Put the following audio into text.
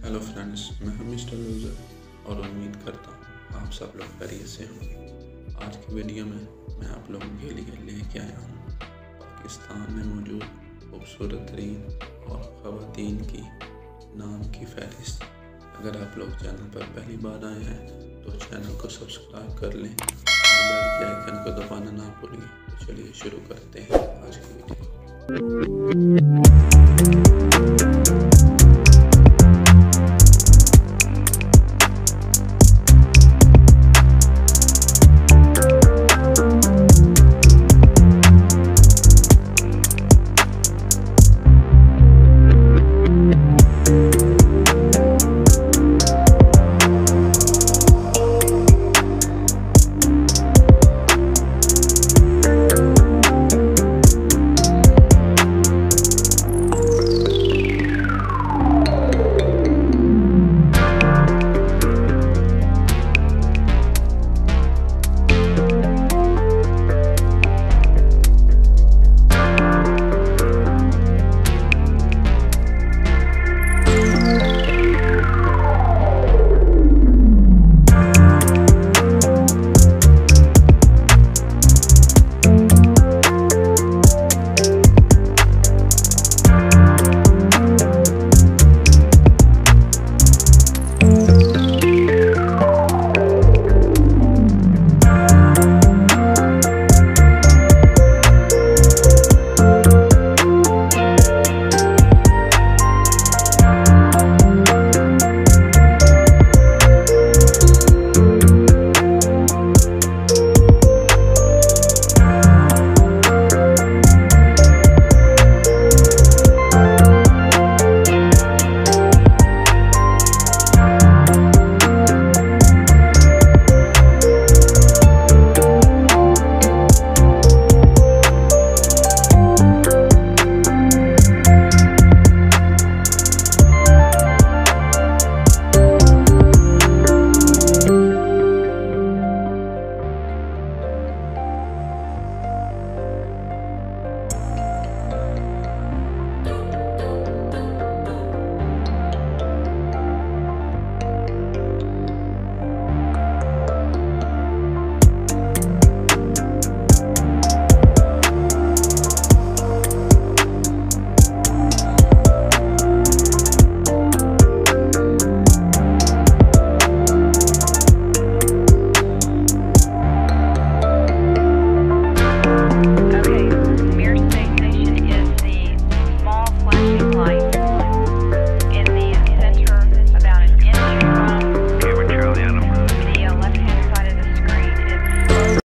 Hello friends, मैं हाफिज और उम्मीद करता हूँ आप सब लोग खैरियत से हों। आज की वीडियो में मैं आप लोगों के लिए लेके आया हूँ पाकिस्तान में मौजूद खूबसूरत तरीन और ख़वातीन की नाम की फहरिस्त। अगर आप लोग चैनल पर पहली बार आए हैं तो चैनल को सब्सक्राइब कर लें और बेल के आइकन को दबाना ना भूलिए। तो चलिए शुरू करते हैं आज की वीडियो।